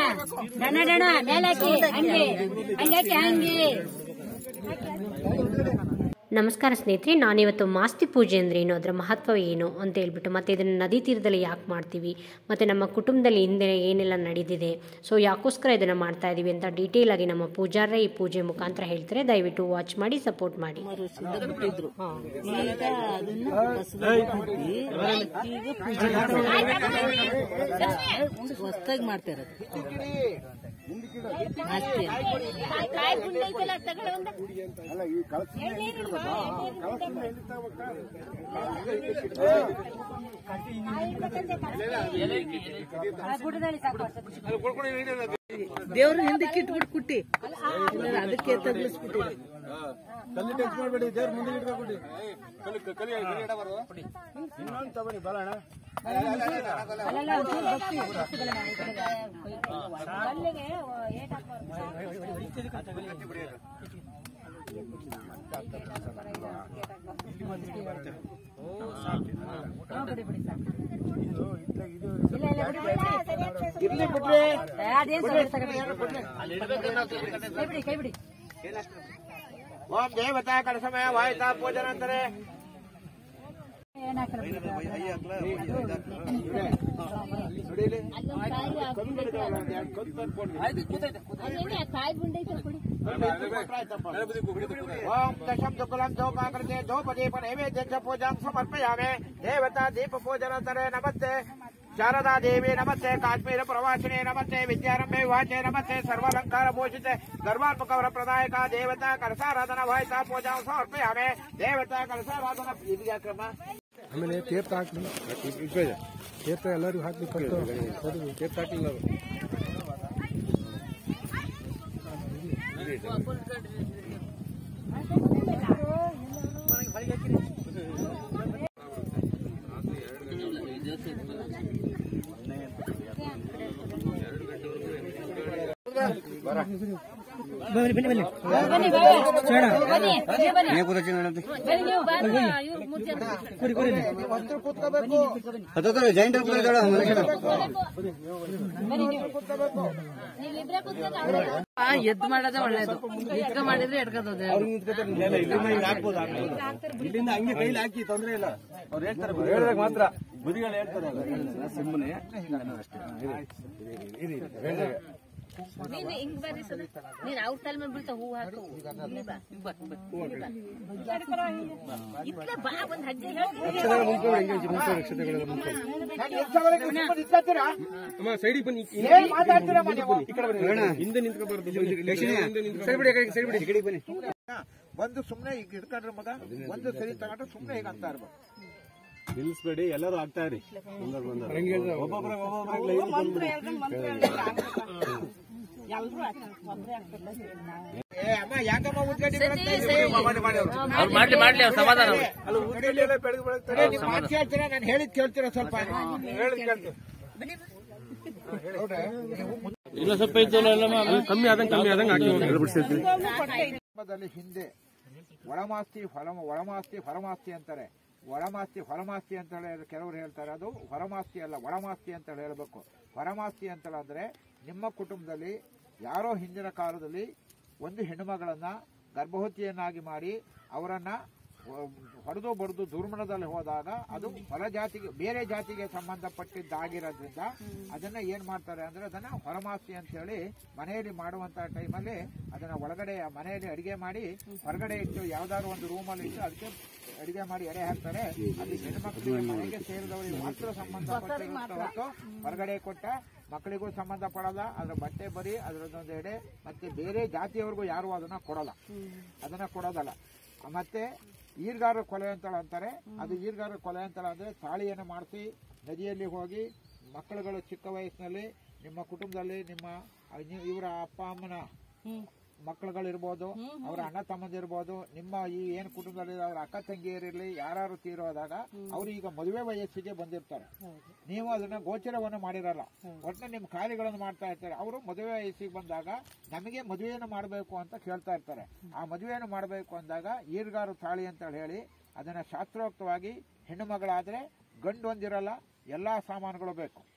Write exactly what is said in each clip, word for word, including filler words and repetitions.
ಡಣ ಡಣ ಮೇಲಕ್ಕೆ ಹಂಗೆ ಹಂಗೆ ಹಂಗೆ. ನಮಸ್ಕಾರ ಸ್ನೇಹಿತರೆ, ನಾನಿವತ್ತು ಮಾಸ್ತಿ ಪೂಜೆ ಅಂದರೆ ಏನು, ಅದರ ಮಹತ್ವ ಏನು ಅಂತ ಹೇಳ್ಬಿಟ್ಟು, ಮತ್ತು ಇದನ್ನು ನದಿ ತೀರದಲ್ಲಿ ಯಾಕೆ ಮಾಡ್ತೀವಿ, ಮತ್ತು ನಮ್ಮ ಕುಟುಂಬದಲ್ಲಿ ಹಿಂದೆ ಏನೆಲ್ಲ ನಡೆದಿದೆ, ಸೊ ಯಾಕೋಸ್ಕರ ಇದನ್ನು ಮಾಡ್ತಾ ಇದ್ದೀವಿ ಅಂತ ಡೀಟೇಲ್ ಆಗಿ ನಮ್ಮ ಪೂಜಾರರೇ ಈ ಪೂಜೆ ಮುಖಾಂತರ ಹೇಳ್ತಾರೆ. ದಯವಿಟ್ಟು ವಾಚ್ ಮಾಡಿ, ಸಪೋರ್ಟ್ ಮಾಡಿ. ಹೊಸದಾಗಿ ಮಾಡ್ತಾ ಇರೋದು ದೇವ್ರ ಹಿಂದಕ್ಕೆ ಇಟ್ಬಿಟ್ಟು ಕುಟ್ಟಿ ಅದಕ್ಕೆ ತಗ್ಲಿಸ್ಬಿಟ್ಟು ಕಲ್ಲಿ ಟಚ್ ಮಾಡಬೇಡಿ, ದೇವ್ರ ಮುಂದೆ ಇಟ್ಕೊಬಿಡಿ. ಇನ್ನೊಂದು ತಗೊಳ್ಳಿ ಬರೋಣ. ಇರ್ಲಿ ಬಿಡ್ರಿ, ಕೈ ಬಿಡಿ. ಓಂ ದೇವತಾ ಕಳಸಮಯ ವಾಯುತಾ ಪೂಜನಂತರೇ ಓಂ ದಶಂ ದುಕುಲಂ ದೋಪಾಕೃತೆ ದೋಪದೀಪ ನೈವೇದ್ಯ ಪೂಜಾಂ ಸಮರ್ಪಯಾಮಿ. ದೇವತಾ ದೀಪ ಪೂಜನಂತರೇ ನಮಸ್ತೆ ಶಾರದಾ ದೇವಿ ನಮಸ್ತೆ. ಕಾಶ್ಮೀರ ಪ್ರವಾಸಿನಿ ನಮಸ್ತೆ. ವಿದ್ಯಾರಂಭೆ ವಿವಾಚೆ ನಮಸ್ತೆ. ಸರ್ವಾಲಂಕಾರ ಭೂಷಿತೆ ಗರ್ವಾತ್ಮಕ ವರ ಪ್ರದಾಯಕ ದೇವತಾ ಕಲಸಾರಾಧನ ವಾಯುತಾ ಪೂಜಾ ಸಮರ್ಪಯಾಮಿ. ದೇವತಾ ಕಲಸಾರಾಧನ ಇದೆಯಾ ಕ್ರಮ. ಆಮೇಲೆ ತೀರ್ಥ ಹಾಕ್ಲಿ, ತೀರ್ಥ ಎಲ್ಲರಿಗೂ ಹಾಕ್ಲಿ. ತೀರ್ಥ ಹಾಕ್ಲಿಲ್ಲ ಬನ್ನಿ ಬನ್ನಿ ಬನ್ನಿ ಎದ್ದು ಮಾಡೋದೇ ಒಳ್ಳೇದು. ಇಟ್ಕ ಮಾಡಿದ್ರೆ ಎಡ್ಕೋದು ಇಲ್ಲಿಂದ ಹಂಗೆ ಕೈಲಿ ಹಾಕಿ ತೊಂದ್ರೆ ಇಲ್ಲ. ಅವ್ರು ಹೇಳ್ತಾರೆ, ಹೇಳಿದಾಗ ಮಾತ್ರ ಬುದಿಗಳು ಹೇಳ್ತಾರೆ. ಸುಮ್ಮನೆ ಹಿಂಗ್ ಬರ್ರಿ ಸರ್, ನೀನ್ ಅವ್ರ ತಲೆ ಮೇಲೆ ಬೀಳ್ತಾ ಹೂ ಹಾಕು. ಇಟ್ಲೆ ಬಾ, ಒಂದ್ ಹೆಜ್ಜೆ ಸೈಡಿಗೆ ಬನ್ನಿ. ಹಿಂದೆ ನಿಂತ್ಕೋಬಾರ್ದು, ಬನ್ನಿ. ಒಂದು ಸುಮ್ನೆ ಈಗ ಹಿಡ್ಕೊಂಡ್ರೆ ಮಗ, ಒಂದು ಸರಿ ತಗೊಂಡ್ರೆ ಸುಮ್ನೆ ಈಗ ಅಂತ ಇರ್ಬೇಕು. ನಿಲ್ಲಿಸ್ಬೇಡಿ, ಎಲ್ಲರೂ ಆಗ್ತಾ ಇರಿ. ಒಬ್ಬೊಬ್ಬರ ನಾನು ಹೇಳಿದ್ ಕೇಳ್ತೀರಾ? ಸ್ವಲ್ಪ ಹೇಳಿದ್ ಕೇಳ್ತೀವಿ. ಇಲ್ಲ ಸ್ವಲ್ಪ ಕಮ್ಮಿ ಆದಂಗೆ ಕಮ್ಮಿ ಆದಂಗೆ ಹಿಂದೆ ಒಳಮಾಸ್ತಿ ಹೊರ ಒಳಮಾಸ್ತಿ ಹೊರಮಾಸ್ತಿ ಅಂತಾರೆ. ಒಳಮಾಸ್ತಿ ಹೊರಮಾಸ್ತಿ ಅಂತ ಹೇಳಿ ಕೆಲವರು ಹೇಳ್ತಾರೆ. ಅದು ಹೊರಮಾಸ್ತಿ ಅಲ್ಲ, ಒಳಮಾಸ್ತಿ ಅಂತ ಹೇಳಬೇಕು. ಹೊರಮಾಸ್ತಿ ಅಂತ ಅಂದ್ರೆ ನಿಮ್ಮ ಕುಟುಂಬದಲ್ಲಿ ಯಾರೋ ಹಿಂದಿನ ಕಾಲದಲ್ಲಿ ಒಂದು ಹೆಣ್ಣುಮಗಳನ್ನ ಗರ್ಭವತಿಯನ್ನಾಗಿ ಮಾಡಿ ಅವರನ್ನ ಹೊಡೆದು ಬಡಿದು ದುರ್ಮರಣದಲ್ಲಿ ಹೋದಾಗ ಅದು ಹೊರ ಜಾತಿಗೆ ಬೇರೆ ಜಾತಿಗೆ ಸಂಬಂಧಪಟ್ಟಿದ್ದಾಗಿರೋದ್ರಿಂದ ಅದನ್ನ ಏನ್ ಮಾಡ್ತಾರೆ ಅಂದ್ರೆ ಅದನ್ನ ಹೊರಮಾಸ್ತಿ ಅಂತ ಹೇಳಿ ಮನೆಯಲ್ಲಿ ಮಾಡುವಂತ ಟೈಮಲ್ಲಿ ಅದನ್ನ ಒಳಗಡೆ ಮನೆಯಲ್ಲಿ ಅಡಿಗೆ ಮಾಡಿ ಹೊರಗಡೆ ಇಟ್ಟು ಯಾವ್ದಾದ್ರು ಒಂದು ರೂಮಲ್ಲಿ ಇಟ್ಟು ಅದಕ್ಕೆ ಅಡಿಗೆ ಮಾಡಿ ಎಡೆ ಹಾಕ್ತಾರೆ. ಅದು ಹೆಣ್ಮಕ್ಳಿಗೆ ಮನೆಗೆ ಸೇರಿದವರಿಗೆ ಮಾತ್ರ ಸಂಬಂಧಪಟ್ಟಿರುತ್ತೆ ಹೊರತು ಹೊರಗಡೆ ಕೊಟ್ಟ ಮಕ್ಕಳಿಗೂ ಸಂಬಂಧ ಪಡಲ್ಲ. ಅದ್ರ ಬಟ್ಟೆ ಬರಿ ಅದರದೊಂದು ಎಡೆ ಮತ್ತೆ ಬೇರೆ ಜಾತಿಯವರಿಗೂ ಯಾರು ಅದನ್ನ ಕೊಡಲ್ಲ, ಅದನ್ನ ಕೊಡೋದಲ್ಲ. ಮತ್ತೆ ಈರ್ಗಾರ ಕೊಲೆ ಅಂತ ಅಂತಾರೆ. ಅದು ಈರ್ಗಾರ ಕೊಲೆ ಅಂತ ಅಂದ್ರೆ ತಾಳಿಯನ್ನು ಮಾಡಿಸಿ ನದಿಯಲ್ಲಿ ಹೋಗಿ ಮಕ್ಕಳುಗಳು ಚಿಕ್ಕ ವಯಸ್ಸಿನಲ್ಲಿ ನಿಮ್ಮ ಕುಟುಂಬದಲ್ಲಿ ನಿಮ್ಮ ಇವರ ಅಪ್ಪ ಅಮ್ಮನ ಮಕ್ಕಳುಗಳಿರ್ಬೋದು, ಅವರ ಅಣ್ಣ ತಮ್ಮಂದಿರ್ಬೋದು, ನಿಮ್ಮ ಈ ಏನು ಕುಟುಂಬದಲ್ಲಿ ಅವರ ಅಕ್ಕ ತಂಗಿಯರಿರ್ಲಿ ಯಾರು ತೀರೋದಾಗ ಅವರು ಈಗ ಮದುವೆ ವಯಸ್ಸಿಗೆ ಬಂದಿರ್ತಾರೆ. ನೀವು ಅದನ್ನ ಗೋಚರವನ್ನು ಮಾಡಿರಲ್ಲ. ಒಟ್ಟಿನ ನಿಮ್ಮ ಕಾರ್ಯಗಳನ್ನು ಮಾಡ್ತಾ ಇರ್ತಾರೆ. ಅವರು ಮದುವೆ ವಯಸ್ಸಿಗೆ ಬಂದಾಗ ನಮಗೆ ಮದುವೆಯನ್ನು ಮಾಡಬೇಕು ಅಂತ ಕೇಳ್ತಾ ಇರ್ತಾರೆ. ಆ ಮದುವೆಯನ್ನು ಮಾಡಬೇಕು ಅಂದಾಗ ಈರ್ಗಾರು ತಾಳಿ ಅಂತ ಹೇಳಿ ಅದನ್ನ ಶಾಸ್ತ್ರೋಕ್ತವಾಗಿ ಹೆಣ್ಣು ಮಗಳಾದ್ರೆ ಗಂಡು ಒಂದಿರಲ್ಲ, ಎಲ್ಲಾ ಸಾಮಾನುಗಳು ಬೇಕು.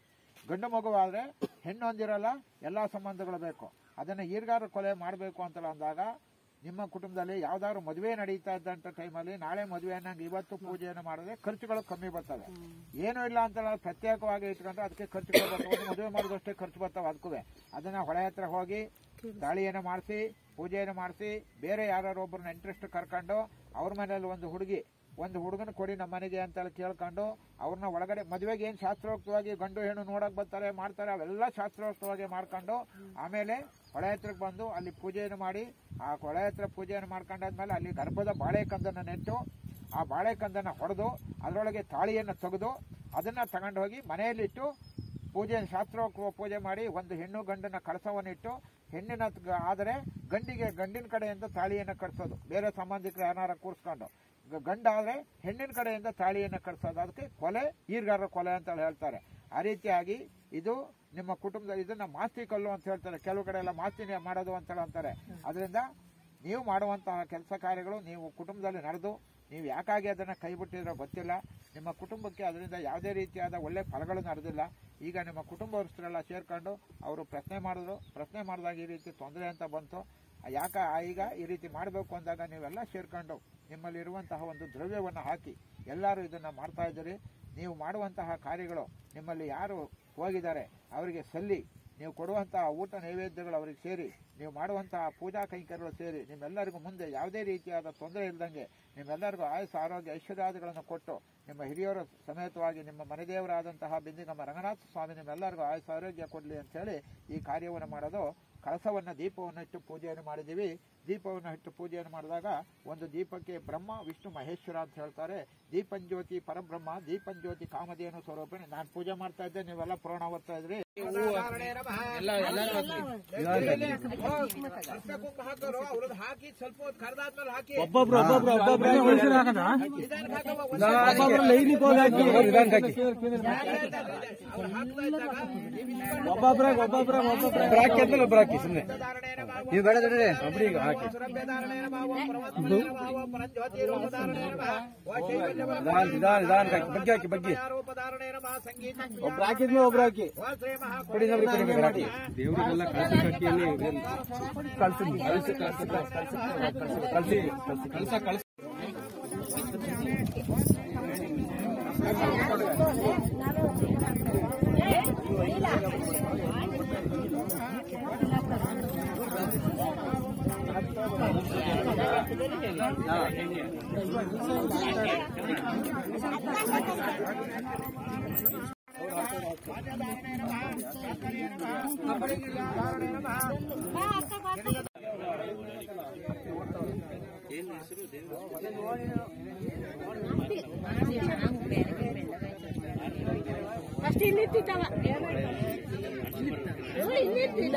ಗಂಡು ಮಗುವಾದ್ರೆ ಹೆಣ್ಣು ಹೊಂದಿರಲ್ಲ, ಎಲ್ಲಾ ಸಂಬಂಧಗಳು ಬೇಕು. ಅದನ್ನ ಈರ್ಗಾರ ಕೊಲೆ ಮಾಡಬೇಕು ಅಂತ ಅಂದಾಗ ನಿಮ್ಮ ಕುಟುಂಬದಲ್ಲಿ ಯಾವ್ದಾದ್ರು ಮದುವೆ ನಡೀತಾ ಇದ್ದಂತ ಟೈಮಲ್ಲಿ ನಾಳೆ ಮದುವೆ ಅನ್ನಂಗೆ ಇವತ್ತು ಪೂಜೆಯನ್ನು ಮಾಡಿದ್ರೆ ಖರ್ಚುಗಳು ಕಮ್ಮಿ ಬರ್ತವೆ. ಏನೂ ಇಲ್ಲ ಅಂತ ಪ್ರತ್ಯೇಕವಾಗಿ ಇಟ್ಕೊಂಡ್ರೆ ಅದಕ್ಕೆ ಖರ್ಚುಗಳು ಬರ್ತವೆ. ಮದುವೆ ಮಾಡೋದಷ್ಟೇ ಖರ್ಚು ಬರ್ತಾವೆ. ಅದಕ್ಕೂ ಅದನ್ನ ಹೊಳೆ ಹತ್ರ ಹೋಗಿ ತಾಳಿಯನ್ನು ಮಾಡಿಸಿ ಪೂಜೆಯನ್ನು ಮಾಡಿಸಿ ಬೇರೆ ಯಾರು ಒಬ್ಬರನ್ನ ಇಂಟ್ರೆಸ್ಟ್ ಕರ್ಕೊಂಡು ಅವ್ರ ಮನೇಲಿ ಒಂದು ಹುಡುಗಿ ಒಂದು ಹುಡುಗನ ಕೊಡಿ ನಮ್ಮ ಮನೆಗೆ ಅಂತ ಕೇಳ್ಕೊಂಡು ಅವ್ರನ್ನ ಒಳಗಡೆ ಮದುವೆಗೆ ಏನ್ ಶಾಸ್ತ್ರೋಕ್ತವಾಗಿ ಗಂಡು ಹೆಣ್ಣು ನೋಡಕ್ ಬರ್ತಾರೆ ಮಾಡ್ತಾರೆ ಅವೆಲ್ಲ ಶಾಸ್ತ್ರೋಕ್ತವಾಗಿ ಮಾಡ್ಕೊಂಡು ಆಮೇಲೆ ಹೊಳೆ ಹತ್ರಕ್ಕೆ ಬಂದು ಅಲ್ಲಿ ಪೂಜೆಯನ್ನು ಮಾಡಿ ಆ ಹೊಳೆ ಹತ್ರ ಪೂಜೆಯನ್ನು ಮಾಡ್ಕೊಂಡಾದ್ಮೇಲೆ ಅಲ್ಲಿ ಗರ್ಭದ ಬಾಳೆಕಂದನ್ನ ನೆಟ್ಟು ಆ ಬಾಳೆಕಂದನ್ನ ಹೊಡೆದು ಅದರೊಳಗೆ ತಾಳಿಯನ್ನು ತೆಗೆದು ಅದನ್ನ ತಗೊಂಡು ಹೋಗಿ ಮನೆಯಲ್ಲಿಟ್ಟು ಪೂಜೆ ಶಾಸ್ತ್ರೋಕ್ತ ಪೂಜೆ ಮಾಡಿ ಒಂದು ಹೆಣ್ಣು ಗಂಡನ ಕಳಸವನ್ನಿಟ್ಟು ಹೆಣ್ಣಿನ ಆದರೆ ಗಂಡಿಗೆ ಗಂಡಿನ ಕಡೆಯಿಂದ ತಾಳಿಯನ್ನು ಕಟ್ಸೋದು. ಬೇರೆ ಸಂಬಂಧಿಕರು ಯಾರು ಕೂರಿಸ್ಕೊಂಡು ಗಂಡಾದ್ರೆ ಹೆಣ್ಣಿನ ಕಡೆಯಿಂದ ತಾಳಿಯನ್ನು ಕಟ್ಸೋದು. ಅದಕ್ಕೆ ಕೊಲೆ ಈರ್ಗಾರ ಕೊಲೆ ಅಂತ ಹೇಳ್ತಾರೆ. ಆ ರೀತಿಯಾಗಿ ಇದು ನಿಮ್ಮ ಕುಟುಂಬದಲ್ಲಿ ಇದನ್ನ ಮಾಸ್ತಿ ಕಲ್ಲು ಅಂತ ಹೇಳ್ತಾರೆ. ಕೆಲವು ಕಡೆ ಎಲ್ಲ ಮಾಸ್ತಿನೇ ಮಾಡೋದು ಅಂತ ಅಂತಾರೆ. ಅದರಿಂದ ನೀವು ಮಾಡುವಂತಹ ಕೆಲಸ ಕಾರ್ಯಗಳು ನೀವು ಕುಟುಂಬದಲ್ಲಿ ನಡೆದು ನೀವು ಯಾಕಾಗಿ ಅದನ್ನ ಕೈ ಬಿಟ್ಟಿದ್ರೋ ಗೊತ್ತಿಲ್ಲ. ನಿಮ್ಮ ಕುಟುಂಬಕ್ಕೆ ಅದರಿಂದ ಯಾವುದೇ ರೀತಿಯಾದ ಒಳ್ಳೆ ಫಲಗಳು ನಡೆದಿಲ್ಲ. ಈಗ ನಿಮ್ಮ ಕುಟುಂಬಸ್ಥರೆಲ್ಲ ಸೇರ್ಕೊಂಡು ಅವರು ಪ್ರಶ್ನೆ ಮಾಡಿದ್ರು. ಪ್ರಶ್ನೆ ಮಾಡಿದಾಗ ಈ ರೀತಿ ತೊಂದರೆ ಅಂತ ಬಂತು. ಯಾಕ ಈಗ ಈ ರೀತಿ ಮಾಡಬೇಕು ಅಂದಾಗ ನೀವೆಲ್ಲ ಸೇರ್ಕೊಂಡು ನಿಮ್ಮಲ್ಲಿ ಇರುವಂತಹ ಒಂದು ದ್ರವ್ಯವನ್ನು ಹಾಕಿ ಎಲ್ಲರೂ ಇದನ್ನ ಮಾಡ್ತಾ ಇದ್ದೀರಿ. ನೀವು ಮಾಡುವಂತಹ ಕಾರ್ಯಗಳು ನಿಮ್ಮಲ್ಲಿ ಯಾರು ಹೋಗಿದ್ದಾರೆ ಅವರಿಗೆ ಸಲ್ಲಿ ನೀವು ಕೊಡುವಂತಹ ಊಟ ನೈವೇದ್ಯಗಳು ಅವರಿಗೆ ಸೇರಿ ನೀವು ಮಾಡುವಂತಹ ಪೂಜಾ ಕೈಂಕರ್ಯಗಳು ಸೇರಿ ನಿಮ್ಮೆಲ್ಲರಿಗೂ ಮುಂದೆ ಯಾವುದೇ ರೀತಿಯಾದ ತೊಂದರೆ ಇಲ್ಲದಂಗೆ ನಿಮ್ಮೆಲ್ಲರಿಗೂ ಆಯುಷ ಆರೋಗ್ಯ ಐಶ್ವರ್ಯಾದಿಗಳನ್ನು ಕೊಟ್ಟು ನಿಮ್ಮ ಹಿರಿಯರ ಸಮೇತವಾಗಿ ನಿಮ್ಮ ಮನೆದೇವರಾದಂತಹ ಬಿಂದಿಗಮ್ಮ ರಂಗನಾಥ ಸ್ವಾಮಿ ನಿಮ್ಮೆಲ್ಲರಿಗೂ ಆಯುಷ ಆರೋಗ್ಯ ಕೊಡಲಿ ಅಂತ ಹೇಳಿ ಈ ಕಾರ್ಯವನ್ನು ಮಾಡೋದು. ಕಳಸವನ್ನ ದೀಪವನ್ನು ಇಟ್ಟು ಪೂಜೆಯನ್ನು ಮಾಡಿದ್ದೀವಿ. ದೀಪವನ್ನು ಇಟ್ಟು ಪೂಜೆಯನ್ನು ಮಾಡಿದಾಗ ಒಂದು ದೀಪಕ್ಕೆ ಬ್ರಹ್ಮ ವಿಷ್ಣು ಮಹೇಶ್ವರ ಅಂತ ಹೇಳ್ತಾರೆ. ದೀಪಂಜ್ಯೋತಿ ಪರಬ್ರಹ್ಮ ದೀಪಂಜ್ಯೋತಿ ಕಾಮಧೇನು ಸ್ವರೂಪಿಣಿ. ನಾನು ಪೂಜೆ ಮಾಡ್ತಾ ಇದ್ದೆ, ನೀವೆಲ್ಲ ಪುರಾಣ ಓದ್ತಾ ಇದ್ರಿ. ಹಾಕಿ ಸ್ವಲ್ಪ ಕರೆದಾದ್ಮೇಲೆ ಹಾಕಿ ಒಬ್ಬೊಬ್ರು ಒಬ್ಬೊಬ್ರು ಒಬ್ಬೊಬ್ರಾಗ ಒಬ್ಬೊಬ್ರ ಒಬ್ಬೊಬ್ರ ಹಾಕಿ ಆದ್ಮೇಲೆ ಒಬ್ಬರು ಹಾಕಿ ಸುಮ್ಮನೆ ನೀವು ಬೇಡ ಒಬ್ಬರಿ ಈಗ ಹಾಕಿ ನಿಧಾನ ನಿಧಾನ ಹಾಕಿ ಬಗ್ಗೆ ಹಾಕಿ ಬಗ್ಗೆ ಒಬ್ರು ಹಾಕಿದ್ಮೇಲೆ ಒಬ್ರು ಹಾಕಿ ಕೊಡಿ ನೋಡಿ ಕೊಡಿ ಹಾಕಿ ದೇವರಿಗೆಲ್ಲ ಕಳಸ ಕಟ್ಟಿಯಲ್ಲಿ ಕಳ್ಸಿ ಕಳಿಸಿ ಕಳಿಸಿ ಕಳಸ ಕಳಿಸಿ ಫಸ್ಟ್ ಇಲ್ಲಿಟ್ಟಿದ್ದಾವ ಇಲ್ಲಿಟ್ಟಿದ್ದ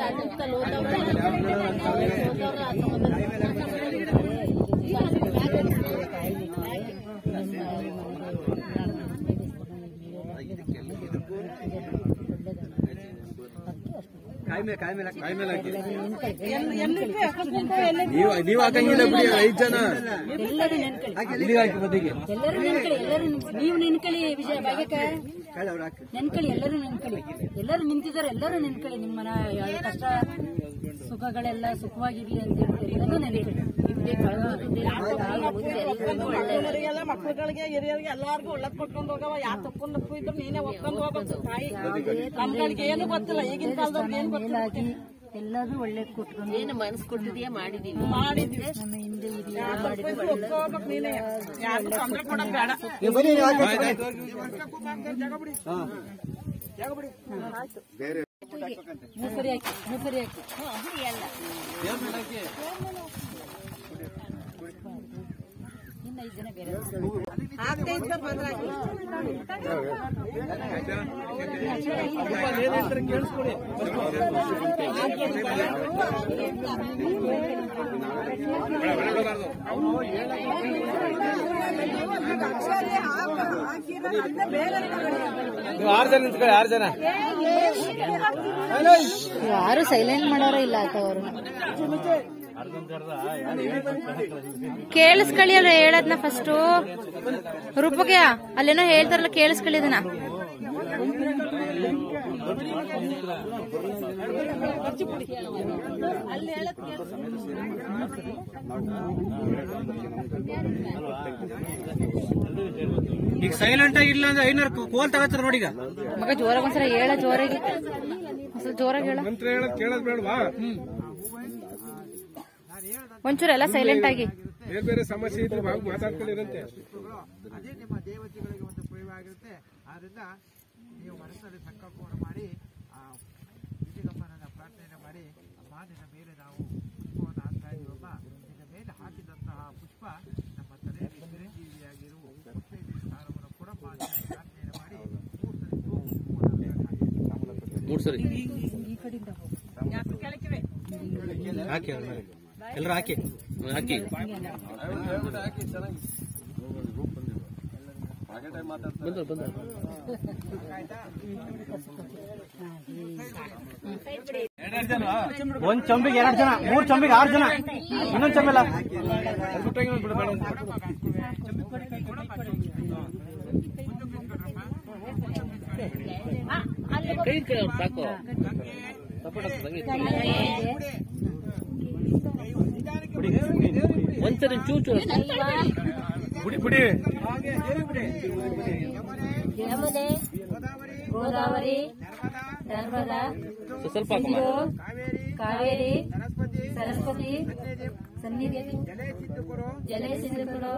ಕಾಯಿ ಮೇಲೆ ಕಾಯಿ ಮೇಲೆ ಕಾಯಿ ಮೇಲೆ ಹಾಕಿ ನೀವು ಹಾಕಂಗಿಲ್ಲ ಬಿಡಿ. ಐದು ಜನ ಇಲ್ಲಿ ಹಾಕಿ ಬದಿಗೆ ಎಲ್ಲರೂ ನೆನ್ಕಳಿ. ಎಲ್ಲರೂ ನೀವು ನೆನ್ಕಳಿ. ವಿಜಯ ಭಾಗ್ಯಕ ನೆನ್ಕಳಿ. ಎಲ್ಲರೂ ನೆನ್ಕಳಿ. ಎಲ್ಲರೂ ನಿಂತಿದ್ದಾರೆ. ಎಲ್ಲರೂ ನೆನ್ಕಳಿ. ನಿಮ್ಮ ಮನ ಕಷ್ಟ ಸುಖಗಳೆಲ್ಲ ಸುಖವಾಗಿರ್ಲಿ ಅಂತ ಹೇಳ್ಬಿಟ್ಟು ಎಲ್ಲರೂ ನೆನ್ಕಳಿ. ಮಕ್ಕಳುಗಳಿಗೆ ಹಿರಿಯರಿಗೆ ಎಲ್ಲಾರ್ಗು ಒಳ್ಳೇದ್ ಕೊಟ್ಕೊಂಡು ಹೋಗವ. ಯಾರು ತಪ್ಪು ತಪ್ಪು ಇದ್ರು ನೀನೇ ಒಪ್ಕೊಂಡು ಹೋಗೋದು. ತಾಯಿ ನಮ್ಗಳಿಗೆ ಏನು ಗೊತ್ತಿಲ್ಲ. ಈಗಿನ ಕಾಲದವ್ರಿಗೆ ಏನು ಗೊತ್ತಿಲ್ಲ. ಎಲ್ಲರೂ ಒಳ್ಳೇದ್ ಕೊಟ್ಕೊಂಡು ಏನು ಮನಸ್ಸು ಕೊಟ್ಟಿದೆಯಾ ಮಾಡಿದೀವಿ ಮಾಡಿದ್ವಿ. ನಮ್ಮ ಹಿಂದೆ ನೀನೇ ಯಾರು ತೊಂದರೆ ಕೊಡೋದು ಬೇಡ. ಮೂಸರಿ ಹಾಕಿ ಮೂಸರಿ ಹಾಕಿ ಇನ್ನ ಐದು ಜನ ಬೇರೆ ಕೇಳಿಸ್ಕೊಳ್ಳಿ. ಆರು ಜನ ನಿಂತ್ಕೊಳ್ಳಿ. ಆರು ಜನ ಯಾರು ಸೈಲೆಂಟ್ ಮಾಡೋರು ಇಲ್ಲ ಅವರು. ಕೇಳಿಸ್ಕೊಳ್ಳಿ ಅಲ್ಲ ಹೇಳದ್ನ ಫಸ್ಟ್ ರೂಪಕ್ಕೆ ಅಲ್ಲೇನೋ ಹೇಳ್ತಾರಲ್ಲ ಕೇಳಿಸ್ಕೊಳ್ಳಿ ಅದನ್ನ. ಅಲ್ಲಿ ಹೇಳಕ್ ಈಗ ಸೈಲೆಂಟ್ ಆಗಿಲ್ಲ ಅಂದ್ರೆ ಐನೂರು ಕೋಲ್ ತಗೋತಾರ ನೋಡಿ. ಈಗ ಮಗ ಜೋರಾಗ ಒಂದ್ಸಲ ಹೇಳ, ಜೋರಾಗಿ ಜೋರಾಗಿ ಹೇಳ, ಮಂತ್ರ ಹೇಳೋದ್ ಕೇಳೋದ್ ಬೇಡವಾ? ಒಂಚೂರು ಎಲ್ಲ ಸೈಲೆಂಟ್ ಆಗಿ. ಬೇರೆ ಬೇರೆ ಸಮಸ್ಯೆ ಇದ್ರೆ ಮಾತಾಡ್ಕೊಂಡಿರಂತೆ. ಅದೇ ನಿಮ್ಮ ದೇವತೆಗಳಿಗೆ ಒಂದು ಪ್ರಯೋಗ ಆಗಿರುತ್ತೆ. ಆದ್ರಿಂದ ನೀವು ಮನಸ್ಸಲ್ಲಿ ಸಂಕಲ್ಪವನ್ನು ಮಾಡಿ ಆ ವಿಜಯಗಮ್ಮನನ್ನ ಪ್ರಾರ್ಥನೆ ಮಾಡಿ, ಅಮ್ಮ ನಿನ್ನ ಮೇಲೆ ನಾವು ಪುಷ್ಪವನ್ನು ಹಾಕ್ತಾ ಇದ್ದೀವಮ್ಮ, ನಿನ್ನ ಮೇಲೆ ಹಾಕಿದಂತಹ ಪುಷ್ಪ ನಮ್ಮ ತಲೆಯಲ್ಲಿ ಚಿರಂಜೀವಿಯಾಗಿರುವ ಸ್ಥಾನವನ್ನು ಕೊಡಮ್ಮ ಅಂತ ಪ್ರಾರ್ಥನೆ ಮಾಡಿ ಮೂರು ಸರಿ ಹಾಕಿ ಎಲ್ಲರೂ ಹಾಕಿ ಹಾಕಿ ಒಂದ್ ಚಂಬಿಗೆ ಎರಡು ಜನ, ಮೂರ್ ಚಂಬಿಗೆ ಆರು ಜನ, ಇನ್ನೊಂದ್ ಚಂಬಲ್ಲ ಕೈ ಸಾಕು. ಒಂದ್ಸರಿ ಚೂಚು ಬುಡಿ ಬುಡಿ ಗೋದಾವರಿ, ನರ್ಮದಾ, ಸ್ವಲ್ಪ ಕಾವೇರಿ, ಸರಸ್ವತಿ, ಸನ್ನಿಧಿ, ಜಲೇ ಸಿಂಧುಕುರು,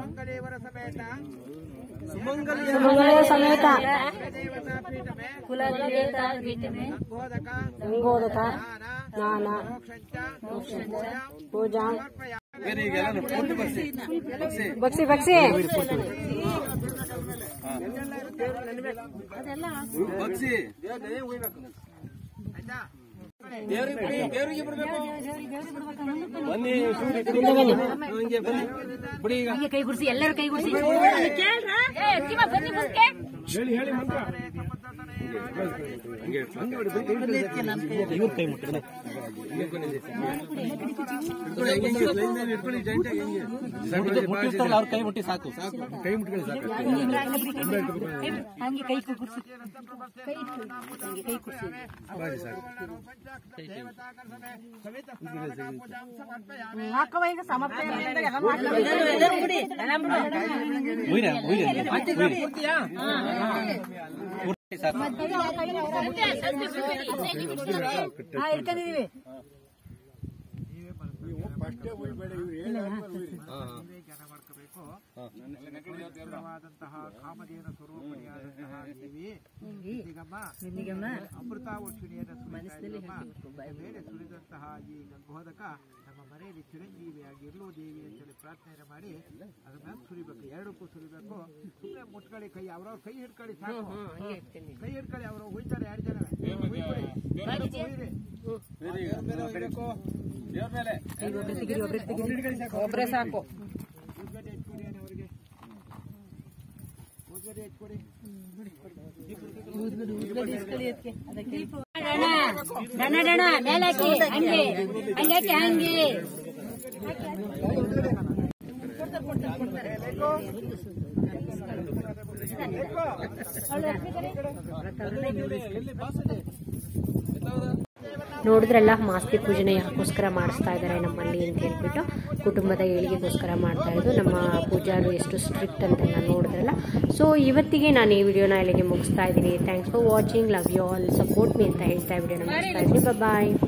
ಸುಮಂಗಲ ಸಮೇತ ಕುಲದೇವತ ಪೀಠಮೆ ಸಂಬೋಧಕ ಸ್ನಾನ ಪೂಜಾ ಬಕ್ಸಿ ಬಕ್ಸಿ ಬಗ್ಸಿ ಕೈ ಗುಡಿಸಿ, ಎಲ್ಲರೂ ಕೈ ಗುಡಿಸಿ. ಹೇಳಿ ಹೇಳಿ ಮಂತ್ರ ಇವ್ರ ಕೈ ಮುಟ್ಟ ಅವ್ರ ಕೈ ಮುಟ್ಟಿ ಸಾಕು ಸಾಕು ಕೈ ಮುಟ್ಕೊಳ್ಳಿ ಸಾಕು. ಹಂಗೆ ಕೈ ಕುರ್ಸಿ, ಕೈ ಕೈ ಕುರ್ಸಿ ಹಾಕವ. ಈಗ ಸಮರ್ಪಣೆ ಇಟ್ಕೊಂಡಿದೀವಿ. ಾದಂತಹ ಕಾಮಧೇನ ಸ್ವರೂಪಿಣಿಯಾದಂತಹ ದೇವಿ ನಿಗಮ ಅಮೃತಾವರ್ಷಿಣಿಯನ್ನು ಮೇಲೆ ಸುರಿದಂತಹ ಈ ಗಂಗೋದಕ ನಮ್ಮ ಮನೆಯಲ್ಲಿ ಚಿರಂಜೀವಿಯಾಗಿರ್ಲು ದೇವಿ ಅಂತೇಳಿ ಪ್ರಾರ್ಥನೆ ಮಾಡಿ ಅದನ್ನ ಸುರಿಬೇಕು. ಎರಡಕ್ಕೂ ಸುರಿಬೇಕು. ಸುಮ್ಮನೆ ಮುಟ್ಕೊಳ್ಳಿ, ಕೈ ಅವ್ರವ್ರ ಕೈ ಹಿಡ್ಕೊಳ್ಳಿ ಸಾಕು. ಕೈ ಹಿಡ್ಕೊಳ್ಳಿ, ಅವರು ಹೋಯ್ತಾರೆ ಎರಡು ಜನ ಒಬ್ರೆ ಸಾಕು. ಡಣ ಡಣ ಮೇಲಾಕಿ, ಹಂಗೆ ಹಂಗಾಕಿ ಹಂಗೆ ನೋಡಿದ್ರಲ್ಲ, ಮಾಸ್ತಿ ಪೂಜೆನ ಯಾಕೋಸ್ಕರ ಮಾಡಿಸ್ತಾ ಇದ್ದಾರೆ ನಮ್ಮಲ್ಲಿ ಅಂತ ಹೇಳ್ಬಿಟ್ಟು ಕುಟುಂಬದ ಏಳಿಗೆಗೋಸ್ಕರ ಮಾಡ್ತಾ ಇರೋದು. ನಮ್ಮ ಪೂಜಾರು ಎಷ್ಟು ಸ್ಟ್ರಿಕ್ಟ್ ಅಂತೆಲ್ಲ ನೋಡಿದ್ರಲ್ಲ. ಸೊ ಇವತ್ತಿಗೆ ನಾನು ಈ ವಿಡಿಯೋನ ಇಲ್ಲಿಗೆ ಮುಗಿಸ್ತಾ ಇದ್ದೀನಿ. Thanks for watching, love you all, support me ಅಂತ ಹೇಳ್ತಾ ವಿಡಿಯೋನ ಮುಗಿಸ್ತಾ ಇದ್ದೀನಿ. ಬಾಯ್.